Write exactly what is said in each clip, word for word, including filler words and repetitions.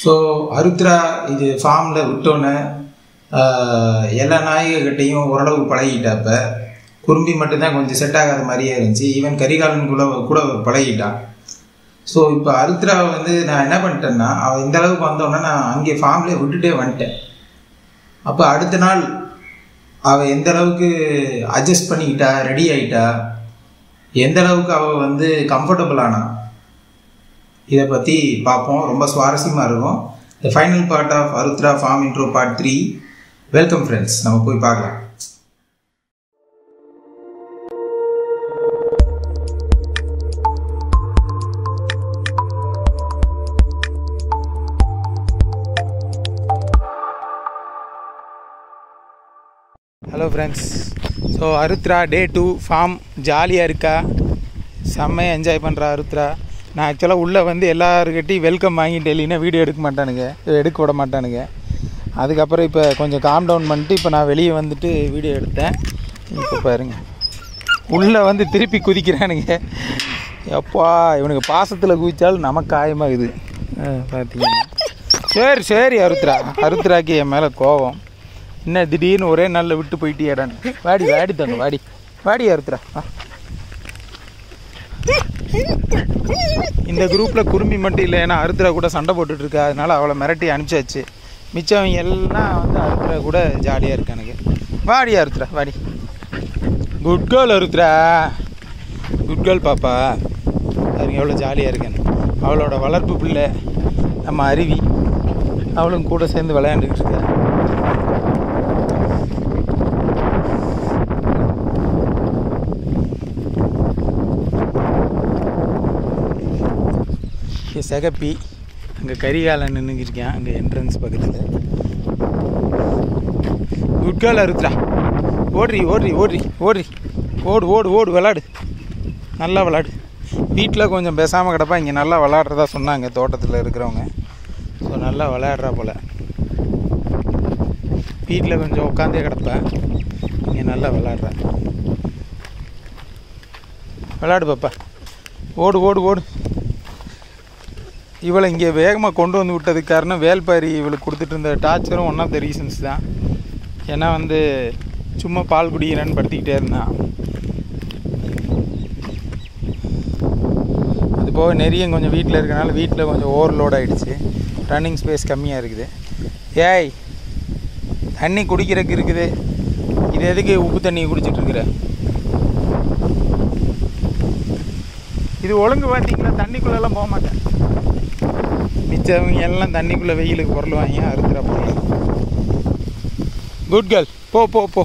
So Arudra இது ஃபார்மில் விட்டோன்னே எல்லா நாய்கிட்டையும் ஓரளவு பழகிட்டாப்ப குறும்பி மட்டும்தான் கொஞ்சம் செட் ஆகாத மாதிரியே இருந்துச்சு. ஈவன் கரிகாலன் கூட கூட பழகிட்டான். ஸோ இப்போ அருத்ராவை வந்து நான் என்ன பண்ணிட்டேன்னா, அவள் இந்த அளவுக்கு வந்தோடனே நான் அங்கே ஃபார்ம்லேயே விட்டுட்டே வந்துட்டேன். அப்போ அடுத்த நாள் அவள் எந்த அளவுக்கு அட்ஜஸ்ட் பண்ணிக்கிட்டா, ரெடி ஆகிட்டா, எந்த அளவுக்கு அவள் வந்து கம்ஃபர்டபுள் ஆனா, இதை பற்றி பார்ப்போம். ரொம்ப சுவாரஸ்யமாக இருக்கும். The final part of Arudhra farm intro part three. Welcome friends, நம்ம போய் பார்க்கலாம். Hello friends, so Arudhra day two farm ஜாலியாக இருக்கா, செம்மையாக என்ஜாய் பண்ணுறா அருத்ரா. நான் ஆக்சுவலாக உள்ளே வந்து எல்லாருக்கிட்டையும் வெல்கம் வாங்கிட்டு இல்லைன்னா வீடியோ எடுக்க மாட்டானுங்க, எடுக்க விட மாட்டானுங்க. அதுக்கப்புறம் இப்போ கொஞ்சம் காம் டவுன் பண்ணிட்டு இப்போ நான் வெளியே வந்துட்டு வீடியோ எடுத்தேன். இப்போ பாருங்க, உள்ளே வந்து திருப்பி குதிக்கிறானுங்க. எப்பா இவனுக்கு பாசத்தில் குதித்தாலும் நமக்கு காயமாகுது பார்த்தீங்கன்னா. சரி சரி அருத்ரா, அருத்ராக்கு என் மேலே கோவம். என்ன திடீர்னு ஒரே நாளில் விட்டு போயிட்டியாடான்னு. வாடி வாடி தாங்க, வாடி வாடி அருத்ரா. இந்த குரூப்பில் குறும்பி மட்டும் இல்லை, ஏன்னா அருத்ரா கூட சண்டை போட்டுட்ருக்கா, அதனால் அவளை மிரட்டி அனுப்பிச்சாச்சு. மிச்சவங்க எல்லாம் வந்து அருத்ரா கூட ஜாலியாக இருக்கானுங்க. வாடி அருத்ரா வாடி. Good girl Arudhra, good girl பாப்பா. அதுங்க எவ்வளோ ஜாலியாக இருக்கேன்னு. அவளோட வளர்ப்பு பிள்ளை நம்ம அருவி, அவளும் கூட சேர்ந்து விளையாண்டுக்கிட்டு இருக்கா. செகப்பி அங்கே கரிகாலன் நின்றுக்கிருக்கேன், அங்கே என்ட்ரன்ஸ் பக்கத்தில். குட் கேர்ள் அருத்ரா, ஓடுறி ஓடுறி ஓடுறி ஓடுறி ஓடு ஓடு ஓடு விளாடு, நல்லா விளாடு. வீட்டில் கொஞ்சம் பேசாமல் கிடப்பா, இங்கே நல்லா விளாட்றதா சொன்னாங்க தோட்டத்தில் இருக்கிறவங்க. ஸோ நல்லா விளையாடுறா போல். வீட்டில் கொஞ்சம் உட்காந்தே கிடப்பேன், இங்கே நல்லா விளாட்றா. விளாடு பாப்பா, ஓடு ஓடு ஓடு. இவளை இங்கே வேகமாக கொண்டு வந்து விட்டதுக்கு காரணம் வேல்பாரி இவளுக்கு கொடுத்துட்டு இருந்த டார்ச்சரும் ஒன் ஆஃப் த ரீசன்ஸ் தான். ஏன்னா வந்து சும்மா பால் குடிக்கிறேன்னு படுத்திக்கிட்டே இருந்தான். அது போக நெறியும் கொஞ்சம் வீட்டில் இருக்கனால வீட்டில் கொஞ்சம் ஓவர்லோட் ஆகிடுச்சு, ரன்னிங் ஸ்பேஸ் கம்மியாக இருக்குது. ஏய் தண்ணி குடிக்கிறதுக்கு இருக்குது, இது எதுக்கு உப்பு தண்ணி குடிச்சிட்ருக்குற? இது ஒழுங்கு பார்த்தீங்களா, தண்ணிக்குள்ளெல்லாம் போக மாட்டேன். மிச்சவங்க எல்லாம் தண்ணிக்குள்ளே வெயிலுக்கு பொருள் வாங்கி அருத்ரா பொருள். குட் கேர்ள், போ போ போ.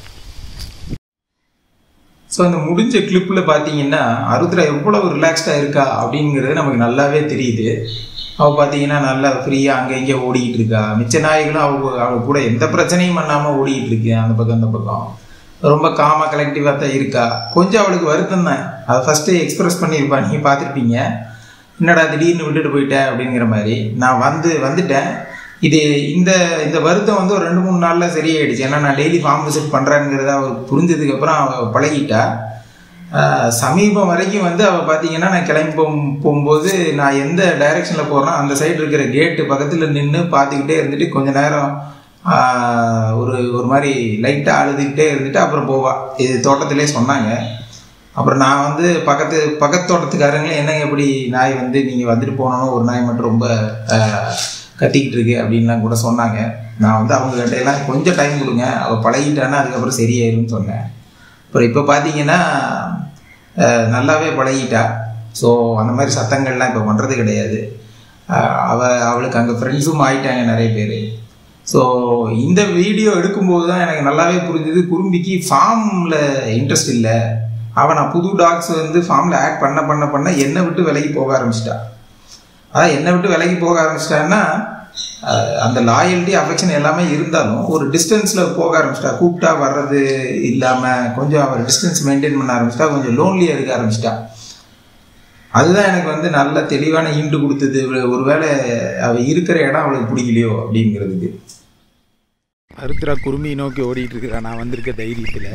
ஸோ அந்த முடிஞ்ச கிளிப்பில் பார்த்தீங்கன்னா அருத்ரா எவ்வளவு ரிலாக்ஸ்டாக இருக்கா அப்படிங்கிறது நமக்கு நல்லாவே தெரியுது. அவள் பார்த்தீங்கன்னா நல்லா ஃப்ரீயாக அங்கே இங்கே ஓடிக்கிட்டு இருக்கா. மிச்ச நாய்களும் அவங்க அவள் கூட எந்த பிரச்சனையும் பண்ணாமல் ஓடிக்கிட்டு இருக்கு அந்த பக்கம் அந்த பக்கம். ரொம்ப காமாக கலெக்டிவாக தான் இருக்கா. கொஞ்சம் அவளுக்கு வருத்தம் தான், அதை ஃபஸ்ட்டு எக்ஸ்ப்ரெஸ் பண்ணியிருப்பா, நீங்கள் பார்த்துருப்பீங்க. என்னடா திடீர்னு விட்டுட்டு போயிட்டேன் அப்படிங்கிற மாதிரி. நான் வந்து வந்துட்டேன். இது இந்த இந்த வருத்தம் வந்து ஒரு ரெண்டு மூணு நாளில் சரியாயிடுச்சு. ஏன்னா நான் டெய்லி ஃபார்ம் விசிட் பண்ணுறேங்கிறத அவள் புரிஞ்சதுக்கப்புறம் அவள் பழகிட்டா. சமீபம் வரைக்கும் வந்து அவள் பார்த்தீங்கன்னா நான் கிளம்பி போ போகும்போது நான் எந்த டைரெக்ஷனில் போகிறேனோ அந்த சைடு இருக்கிற கேட்டு பக்கத்தில் நின்று பார்த்துக்கிட்டே இருந்துட்டு கொஞ்ச நேரம் ஒரு ஒரு மாதிரி லைட்டாக அழுதுகிட்டே இருந்துட்டு அப்புறம் போவாள். இது தோட்டத்திலே சொன்னாங்க. அப்புறம் நான் வந்து பக்கத்து பக்கத்து தோட்டத்துக்காரங்களே என்னங்க எப்படி நாய் வந்து நீங்கள் வந்துட்டு போனோன்னு ஒரு நாய் மட்டும் ரொம்ப கத்திக்கிட்டு இருக்கு அப்படின்லாம் கூட சொன்னாங்க. நான் வந்து அவங்க கிட்டையெல்லாம் கொஞ்சம் டைம் கொடுங்க, அவள் பழகிட்டான்னா அதுக்கப்புறம் சரியாயிரும்னு சொன்னேன். அப்புறம் இப்போ பார்த்தீங்கன்னா நல்லாவே பழகிட்டா. ஸோ அந்த மாதிரி சத்தங்கள்லாம் இப்போ பண்ணுறது கிடையாது. அவள் அவளுக்கு அங்கே ஃப்ரெண்ட்ஸும் ஆகிட்டாங்க நிறைய பேர். ஸோ இந்த வீடியோ எடுக்கும்போது தான் எனக்கு நல்லாவே புரிஞ்சுது, குறும்பிக்கு ஃபார்மில் இன்ட்ரெஸ்ட் இல்லை. அவன் நான் புது டாக்ஸ் வந்து ஃபார்மில் ஆட் பண்ண பண்ண பண்ண என்னை விட்டு விலகி போக ஆரம்பிச்சிட்டா. அதான் என்னை விட்டு விலகி போக ஆரம்பிச்சிட்டான்னா அந்த லாயல்ட்டி அஃபெக்ஷன் எல்லாமே இருந்தாலும் ஒரு டிஸ்டன்ஸில் போக ஆரம்பிச்சிட்டா. கூப்பிட்டா வர்றது இல்லாமல் கொஞ்சம் அவர் டிஸ்டன்ஸ் மெயின்டைன் பண்ண ஆரம்பிச்சிட்டா, கொஞ்சம் லோன்லியாக இருக்க ஆரம்பிச்சிட்டா. அதுதான் எனக்கு வந்து நல்ல தெளிவான ஹிண்ட் கொடுத்தது. ஒருவேளை அவள் இருக்கிற இடம் அவளுக்கு பிடிக்கலையோ அப்படிங்கிறதுக்கு. அருத்ரா குறுமியை நோக்கி ஓடிட்டு இருக்கிறா. நான் வந்திருக்க தைரியத்தில்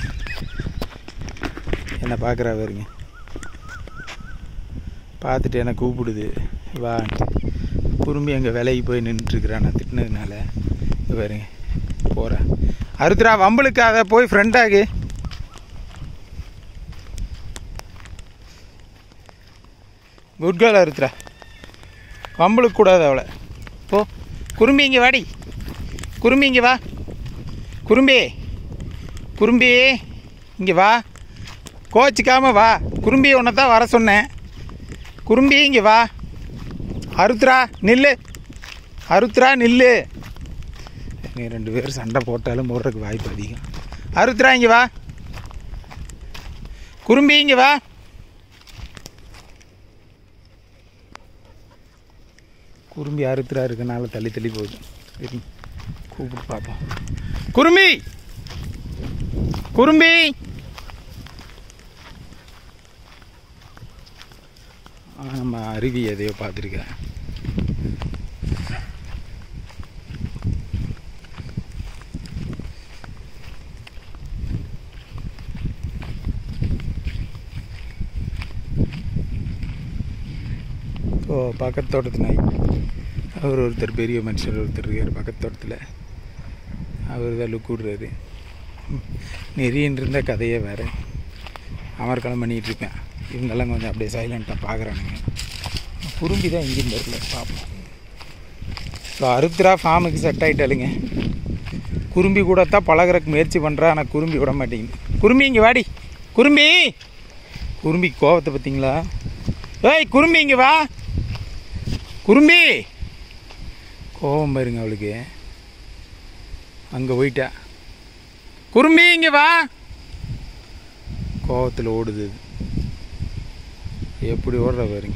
என்னை பார்க்குறா பாருங்க, பார்த்துட்டு என்னை கூப்பிடுது வா. குறும்பி அங்கே விலைக்கு போய் நின்றுட்டுருக்குறான் நான் திட்டினதுனால. பாருங்க போகிறேன். அருத்ரா வம்பளுக்கு அதை போய் ஃப்ரெண்டாகு. குட் கேர்ள் அருத்ரா, வம்பளுக்கு கூடாது அவளை. போ குறும்பி இங்கே வாடி. குறும்பி இங்கே வா. குறும்பி குறும்பி இங்கே வா. கோச்சிக்காமல் வா. குறும்பி உன்னை தான் வர சொன்னேன். குறும்பி இங்கே வா. அருத்ரா நில்லு. அருத்ரா நில்லு. நீ ரெண்டு பேரும் சண்டை போட்டாலும் போடுறதுக்கு வாய்ப்பு அதிகம். அருத்ரா இங்கே வா. குறும்பி இங்கே வா. குறும்பி அருத்ரா இருக்கனால தள்ளி தள்ளி போகுது. சரி கூப்பிட்டு பார்ப்போம். குறும்பி குறும்பி நம்ம அருவி எதையோ பார்த்துருக்கேன். ஓ பக்கத்து தோட்டத்து நாய். அவர் ஒருத்தர் பெரிய மனுஷர் ஒருத்தர் இருக்கார் பக்கத்து தோட்டத்தில். அவர் தான் லுக் விடுறாரு. நெறின்னு இருந்த கதையே வேறு. அமர்க்களம் பண்ணிகிட்ருப்பேன். இவங்கெல்லாம் கொஞ்சம் அப்படியே சைலண்ட்டாக பார்க்குறானுங்க. குறும்பி தான் எங்கேயும் தெரியல, பார்ப்போம். ஸோ அருத்ரா ஃபார்முக்கு செட் ஆகிட்டாலுங்க. குறும்பி கூட தான் பழகிறதுக்கு முயற்சி பண்ணுறா, ஆனால் குறும்பி விட மாட்டேங்குது. குறும்பி இங்கே வாடி. குறும்பி குறும்பி கோவத்தை பார்த்தீங்களா? ஏய் குறும்பி இங்கே வா. குறும்பி கோவம் பாருங்க அவளுக்கு. அங்கே போயிட்டா. குறும்பி இங்கே வா. கோவத்தில் ஓடுது. எப்படி ஓடுற பாருங்க.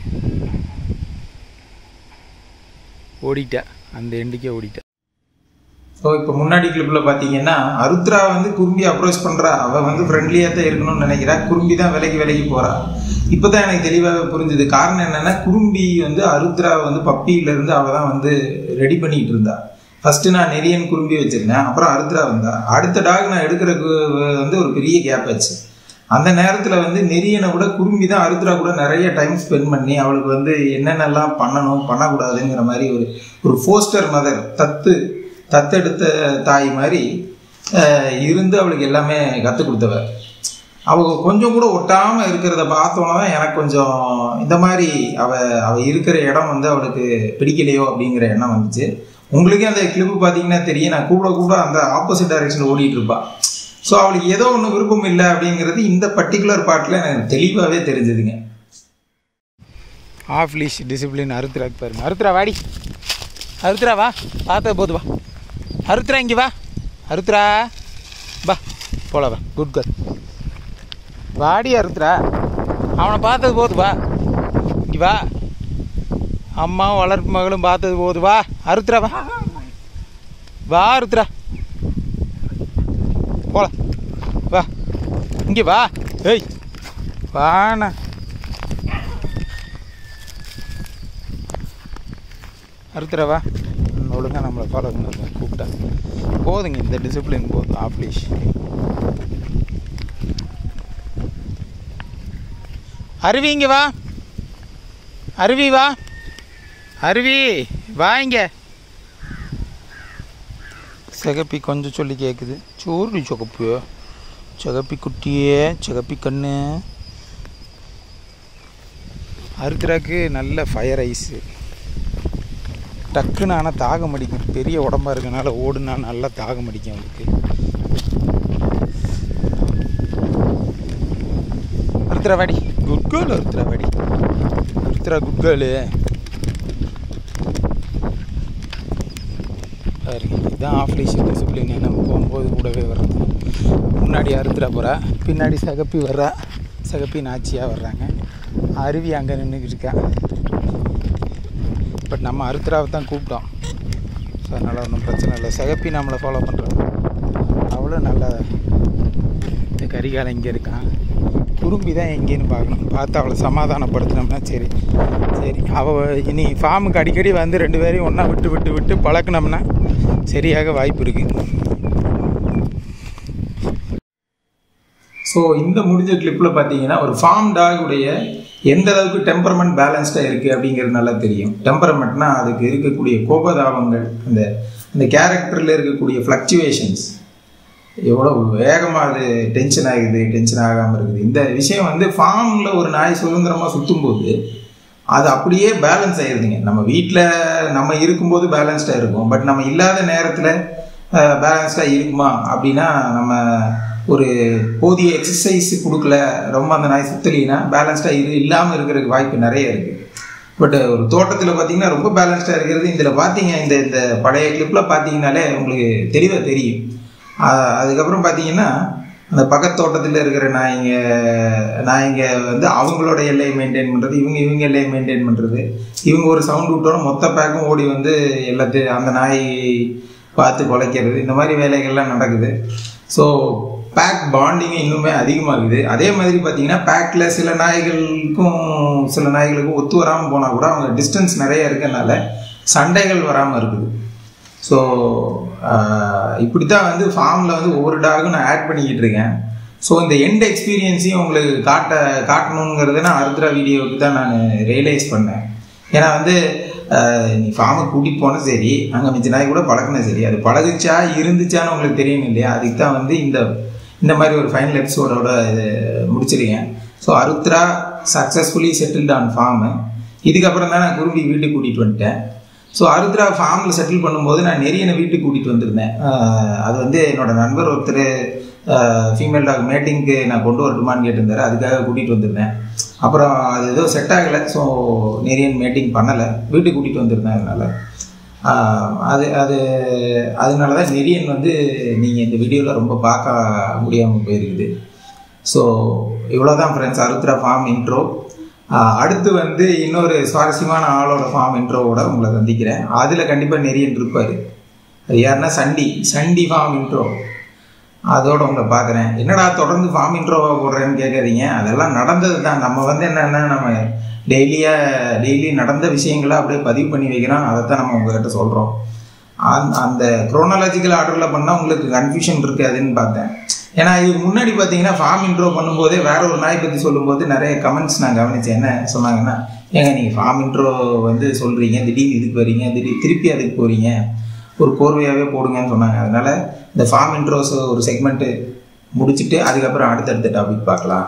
ஓடிட்டா, அந்த எண்டுக்கே ஓடிட்டா. ஸோ இப்போ முன்னாடி கிளிப்பில் பார்த்தீங்கன்னா அருத்ரா வந்து குறும்பி அப்ரோச் பண்ணுறா. அவள் வந்து ஃப்ரெண்ட்லியாக தான் இருக்கணும்னு நினைக்கிறா. குறும்பி தான் விலைக்கு விலைக்கு போகிறா. இப்போ தான் எனக்கு தெளிவாக புரிஞ்சுது. காரணம் என்னென்னா, குறும்பி வந்து அருத்ராவை வந்து பப்பியிலேருந்து அவள் தான் வந்து ரெடி பண்ணிகிட்டு இருந்தா. ஃபஸ்ட்டு நான் நெரியன் குறும்பி வச்சுருந்தேன். அப்புறம் அருத்ரா வந்தா. அடுத்த டாக் நான் எடுக்கிறதுக்கு வந்து ஒரு பெரிய கேப் ஆச்சு. அந்த நேரத்தில் வந்து நெரியனை விட குறும்பி தான் அருத்ரா கூட நிறைய டைம் ஸ்பெண்ட் பண்ணி அவளுக்கு வந்து என்னென்னலாம் பண்ணணும் பண்ணக்கூடாதுங்கிற மாதிரி ஒரு ஒரு ஃபோஸ்டர் மதர், தத்து தத்தெடுத்த தாய் மாதிரி இருந்து அவளுக்கு எல்லாமே கற்றுக் கொடுத்தவர். அவள் கொஞ்சம் கூட ஒட்டாமல் இருக்கிறத பார்த்தோன்னா தான் எனக்கு கொஞ்சம் இந்த மாதிரி அவள் அவள் இருக்கிற இடம் வந்து அவளுக்கு பிடிக்கலையோ அப்படிங்கிற எண்ணம் வந்துச்சு. உங்களுக்கே அந்த கிளிப்பு பார்த்தீங்கன்னா தெரியும். நான் கூட கூட அந்த ஆப்போசிட் டைரக்ஷனில் ஓடிட்டு இருப்பாள். ஸோ அவளுக்கு ஏதோ ஒன்றும் விருப்பம் இல்லை அப்படிங்கிறது இந்த பர்டிகுலர் பார்ட்டில் எனக்கு தெளிவாகவே தெரிஞ்சுதுங்க. ஆஃப் லீஷ் டிசிப்ளின் அருத்ராக்கு பாருங்க. அருத்ரா வாடி. அருத்ரா வா. பார்த்தா போது வா. அருத்ரா இங்கே வா. அருத்ரா வா. போல வா. Good girl. வாடி அருத்ரா. அவனை பார்த்தது போது வா. இங்கே வா. அம்மாவும் வளர்ப்பு மகளும் பார்த்தது போது வா. அருத்ரா வா. வா அருத்ரா. போல வா. இங்கே வா. ஏய் வாண்ணா. அருத்ரா வா. ஒழுங்காக நம்மளை ஃபாலோ பண்ண கூப்பிட்டா போதுங்க. இந்த டிசிப்ளின் போதும். ஆப்லீஷ். அருவி இங்கே வா. அருவி வா. அருவி வா. இங்கே சிகப்பி கொஞ்சம் சொல்லி கேட்குது. சோறு சிகப்பு. சிகப்பி குட்டியே, சிகப்பி கண்ணு. அருத்ராக்கு நல்ல ஃபயர் ஐஸு. டக்குன்னு ஆனால் தாகம் அடிக்கும். பெரிய உடம்பாக இருக்கனால ஓடுனா நல்லா தாகம் அடிக்கும் அவளுக்கு. அருத்ரா வாடி. குட் கேர்ள் அருத்ரா வாடி. Arudra good girl. இதுதான் ஆஃப் லீஷ் டிசிப்ளின். நம்ம போகும்போது கூடவே வர்றது. முன்னாடி அருத்ரா போகிறா, பின்னாடி சகப்பி வர்றா, சகப்பி நாச்சியாக வர்றாங்க. அருவி அங்கே நின்றுக்கிட்டு இருக்கா. பட் நம்ம அருத்ராவை தான் கூப்பிட்டோம். ஸோ அதனால் ஒன்றும் பிரச்சனை இல்லை. சகப்பி நம்மளை ஃபாலோ பண்ணுறோம். அவ்வளோ நல்ல இந்த கரிகாலம் இங்கே இருக்கான். குறும்பி தான் எங்கேன்னு பார்க்கணும். பார்த்து அவளை சமாதானப்படுத்தினோம்னா சரி சரி அவள் இனி ஃபார்முக்கு அடிக்கடி வந்து ரெண்டு பேரையும் ஒன்றா விட்டு விட்டு விட்டு பழக்கினோம்னா சரியாக வாய்ப்பு இருக்குது. ஸோ இந்த முடிஞ்ச கிளிப்பில் பார்த்தீங்கன்னா ஒரு ஃபார்ம் டாகுடைய எந்த அளவுக்கு டெம்பரமெண்ட் பேலன்ஸ்டாக இருக்குது அப்படிங்கிறது நல்லா தெரியும். டெம்பரமெண்ட்னா அதுக்கு இருக்கக்கூடிய கோபதாபங்கள், அந்த அந்த கேரக்டரில் இருக்கக்கூடிய ஃப்ளக்சுவேஷன்ஸ், எவ்வளோ வேகமாக அது டென்ஷன் ஆகுது, டென்ஷன் ஆகாமல் இருக்குது. இந்த விஷயம் வந்து ஃபார்மில் ஒரு நாய் சுதந்திரமாக சுற்றும்போது அது அப்படியே பேலன்ஸ் ஆகிடுதுங்க. நம்ம வீட்டில் நம்ம இருக்கும்போது பேலன்ஸ்டாக இருக்கும், பட் நம்ம இல்லாத நேரத்தில் பேலன்ஸ்டாக இருக்குமா அப்படின்னா, நம்ம ஒரு போதிய எக்ஸசைஸ் கொடுக்கல, ரொம்ப அந்த நாய் சுத்தலினா பேலன்ஸ்டாக இது இல்லாமல் இருக்கிறதுக்கு வாய்ப்பு நிறைய இருக்குது. பட் ஒரு தோட்டத்தில் பார்த்தீங்கன்னா ரொம்ப பேலன்ஸ்டாக இருக்கிறது. இதில் பார்த்தீங்க, இந்த இந்த பழைய கிளிப்பில் பார்த்தீங்கன்னாலே உங்களுக்கு தெளிவாக தெரியும். அதுக்கப்புறம் பார்த்தீங்கன்னா அந்த பக்கத்து தோட்டத்தில் இருக்கிற நாய்ங்க நாய்ங்க வந்து அவங்களோட எல்லையை மெயின்டைன் பண்ணுறது, இவங்க இவங்க எல்லையை மெயின்டைன் பண்ணுறது, இவங்க ஒரு சவுண்ட் விட்டோன்னா மொத்த பேக்கும் ஓடி வந்து எல்லாத்தையும் அந்த நாய் பார்த்து குலைக்கிறது, இந்த மாதிரி வேலைகள்லாம் நடக்குது. ஸோ பேக் பாண்டிங் இன்னுமே அதிகமாகுது. அதே மாதிரி பார்த்தீங்கன்னா பேக்கில் சில நாய்களுக்கும் சில நாய்களுக்கும் ஒத்து வராமல் போனால் கூட அவங்க டிஸ்டன்ஸ் நிறைய இருக்கனால சண்டைகள் வராமல் இருக்குது. ஸோ இப்படி தான் வந்து ஃபார்மில் வந்து ஒவ்வொரு டாகும் நான் ஆட் பண்ணிக்கிட்டு இருக்கேன். ஸோ இந்த எண்ட் எக்ஸ்பீரியன்ஸையும் உங்களுக்கு காட்ட காட்டணுங்கிறத நான் அருத்ரா வீடியோவுக்கு தான் நான் ரியலைஸ் பண்ணேன். ஏன்னா வந்து நீ ஃபார்முக்கு கூட்டிகிட்டு போனால் சரி, அங்கே மிச்ச நாய் கூட பழக்கினா சரி, அது பழகுச்சா இருந்துச்சான்னு உங்களுக்கு தெரியணும் இல்லையா? அதுக்கு தான் வந்து இந்த இந்த மாதிரி ஒரு ஃபைனல் எபிசோடோட இது முடிச்சிருக்கேன். So Arudra successfully settled on farm. இதுக்கப்புறம் தான் நான் குரும்பி வீட்டுக்கு கூட்டிகிட்டு வந்துட்டேன். ஸோ அருத்ரா ஃபார்மில் செட்டில் பண்ணும்போது நான் நிறைய வீட்டுக்கு கூட்டிகிட்டு வந்திருந்தேன். அது வந்து என்னோடய நண்பர் ஒருத்தர் ஃபீமேல் டாக் மேட்டிங்க்கு நான் கொண்டு வரட்டுமான்னு கேட்டிருந்தாரு, அதுக்காக கூட்டிகிட்டு வந்திருந்தேன். அப்புறம் அது ஏதோ செட் ஆகலை, ஸோ நிறைய மேட்டிங் பண்ணலை, வீட்டுக்கு கூட்டிகிட்டு வந்திருந்தேன். அதனால் அது அது அதனால தான் நெரியன் வந்து நீங்கள் இந்த வீடியோவில் ரொம்ப பார்க்க முடியாமல் போயிருக்குது. ஸோ இவ்வளோ தான் ஃப்ரெண்ட்ஸ், அருத்ரா ஃபார்ம் இன்ட்ரோ. அடுத்து வந்து இன்னொரு சுவாரஸ்யமான ஆளோட ஃபார்ம் இன்ட்ரோவோட உங்களை சந்திக்கிறேன். அதில் கண்டிப்பாக நெரியன் இருப்பார். அது யாருன்னா சண்டி சண்டி ஃபார்ம் இன்ட்ரோ, அதோட உங்களை பார்க்குறேன். என்னடா தொடர்ந்து ஃபார்ம் இன்ட்ரோவாக போடுறேன்னு கேட்காதீங்க, அதெல்லாம் நடந்தது தான். நம்ம வந்து என்னென்னா நம்ம டெய்லியாக டெய்லி நடந்த விஷயங்களை அப்படியே பதிவு பண்ணி வைக்கிறோம், அதைத்தான் நம்ம உங்கள்கிட்ட சொல்கிறோம். அந் அந்த குரோனாலஜிக்கல் ஆர்டரில் பண்ணால் உங்களுக்கு கன்ஃபியூஷன் இருக்காதுன்னு பார்த்தேன். ஏன்னா இதுக்கு முன்னாடி பார்த்தீங்கன்னா ஃபார்ம் இன்ட்ரோ பண்ணும்போதே வேற ஒரு நாய் பற்றி சொல்லும்போது நிறைய கமெண்ட்ஸ் நான் கவனித்தேன். என்ன சொன்னாங்கன்னா, ஏங்க நீங்கள் ஃபார்ம் இன்ட்ரோ வந்து சொல்கிறீங்க, திடீர்னு இதுக்கு வரீங்க, திடீர் திருப்பி அதுக்கு போகிறீங்க, ஒரு கோர்வையாகவே போடுங்கன்னு சொன்னாங்க. அதனால் இந்த ஃபார்ம் இன்ட்ரோஸ் ஒரு செக்மெண்ட்டு முடிச்சுட்டு அதுக்கப்புறம் அடுத்தடுத்த டாபிக் பார்க்கலாம்.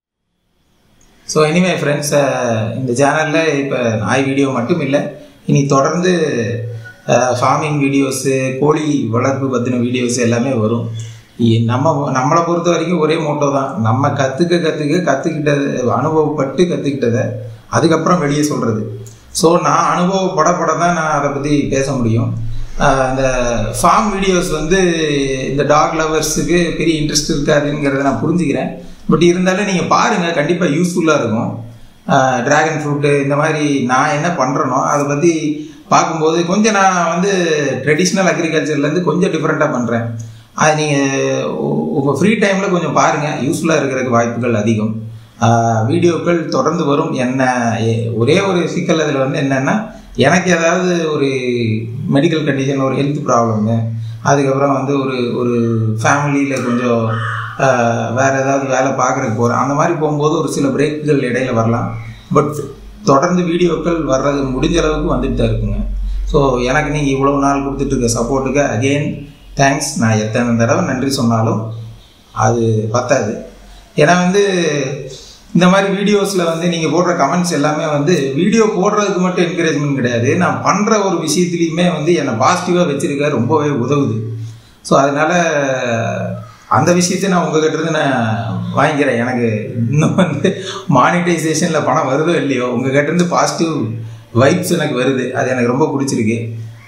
ஸோ எனிவே ஃப்ரெண்ட்ஸ், இந்த சேனலில் இப்போ நாய் வீடியோ மட்டும் இல்லை, இனி தொடர்ந்து ஃபார்மிங் வீடியோஸு, கோழி வளர்ப்பு பற்றின வீடியோஸ் எல்லாமே வரும். நம்ம நம்மளை பொறுத்த வரைக்கும் ஒரே மோட்டோ தான், நம்ம கற்றுக்க கற்றுக்க கற்றுக்கிட்டது, அனுபவப்பட்டு கற்றுக்கிட்டதை அதுக்கப்புறம் வெளியே சொல்கிறது. ஸோ நான் அனுபவப்படப்பட தான் நான் அதை பற்றி பேச முடியும். இந்த ஃபார்ம் வீடியோஸ் வந்து இந்த டாக் லவர்ஸுக்கு பெரிய இன்ட்ரெஸ்ட் இருக்காதுங்கிறத நான் புரிஞ்சுக்கிறேன். பட் இருந்தாலும் நீங்கள் பாருங்கள், கண்டிப்பாக யூஸ்ஃபுல்லாக இருக்கும். ட்ராகன் ஃப்ரூட்டு இந்த மாதிரி நான் என்ன பண்ணுறேனோ அதை பற்றி பார்க்கும்போது கொஞ்சம் நான் வந்து ட்ரெடிஷ்னல் அக்ரிகல்ச்சர்லேருந்து கொஞ்சம் டிஃப்ரெண்ட்டாக பண்ணுறேன். அது நீங்கள் உங்கள் ஃப்ரீ டைமில் கொஞ்சம் பாருங்கள், யூஸ்ஃபுல்லாக இருக்கிறதுக்கு வாய்ப்புகள் அதிகம். வீடியோக்கள் தொடர்ந்து வரும். என்ன ஒரே ஒரு சிக்கல் அதில் வந்து என்னென்னா, எனக்கு ஏதாவது ஒரு மெடிக்கல் கண்டிஷன், ஒரு ஹெல்த் ப்ராப்ளமு, அதுக்கப்புறம் வந்து ஒரு ஒரு ஃபேமிலியில் கொஞ்சம் வேறு ஏதாவது வேலை பார்க்குறதுக்கு போகிறேன், அந்த மாதிரி போகும்போது ஒரு சில பிரேக்குகள் இடையில வரலாம். பட் தொடர்ந்து வீடியோக்கள் வர்றது முடிஞ்ச அளவுக்கு வந்துட்டு தான் இருக்குங்க. ஸோ எனக்கு நீங்கள் இவ்வளோ நாள் கொடுத்துட்ருக்க சப்போர்ட்டுக்கு அகெயின் தேங்க்ஸ். நான் எத்தனை தடவை நன்றி சொன்னாலும் அது பத்தாது. ஏன்னா வந்து இந்த மாதிரி வீடியோஸில் வந்து நீங்கள் போடுற கமெண்ட்ஸ் எல்லாமே வந்து வீடியோ போடுறதுக்கு மட்டும் என்கரேஜ்மெண்ட் கிடையாது, நான் பண்ணுற ஒரு விஷயத்துலையுமே வந்து என்னை பாசிட்டிவாக வச்சுருக்க ரொம்பவே உதவுது. ஸோ அதனால் அந்த விஷயத்தை நான் உங்கள்கிட்ட இருந்து நான் வாங்கிக்கிறேன். எனக்கு இன்னும் வந்து மானிட்டைசேஷனில் பணம் வருதோ இல்லையோ, உங்கள்கிட்ட இருந்து பாசிட்டிவ் வைப்ஸ் எனக்கு வருது, அது எனக்கு ரொம்ப பிடிச்சிருக்கு.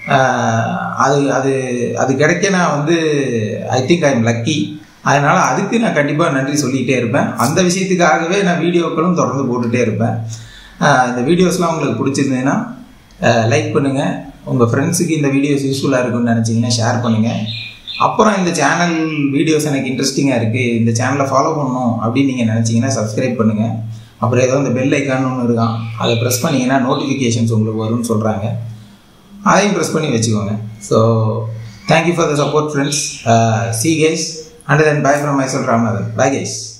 அது அது அது கிடைக்க நான் வந்து I think I am lucky. அதனால் அதுக்கு நான் கண்டிப்பாக நன்றி சொல்லிகிட்டே இருப்பேன். அந்த விஷயத்துக்காகவே நான் வீடியோக்களும் தொடர்ந்து போட்டுகிட்டே இருப்பேன். இந்த வீடியோஸ்லாம் உங்களுக்கு பிடிச்சிருந்ததுன்னா லைக் பண்ணுங்கள், உங்கள் ஃப்ரெண்ட்ஸுக்கு இந்த வீடியோஸ் யூஸ்ஃபுல்லாக இருக்குன்னு நினச்சிங்கன்னா ஷேர் பண்ணுங்கள். அப்புறம் இந்த சேனல் வீடியோஸ் எனக்கு இன்ட்ரெஸ்டிங்காக இருக்குது, இந்த சேனலை ஃபாலோ பண்ணணும் அப்படின்னு நீங்கள் நினச்சிங்கன்னா சப்ஸ்கிரைப் பண்ணுங்கள். அப்புறம் ஏதோ இந்த பெல் ஐக்கான் ஒன்று இருக்கான், அதை ப்ரெஸ் பண்ணிங்கன்னா நோட்டிஃபிகேஷன்ஸ் உங்களுக்கு வரும்னு சொல்கிறாங்க, அதையும் ப்ரெஸ் பண்ணி வச்சுக்கோங்க. So thank you for the support friends. See guys, and then bye from myself Ramanathan. Bye guys.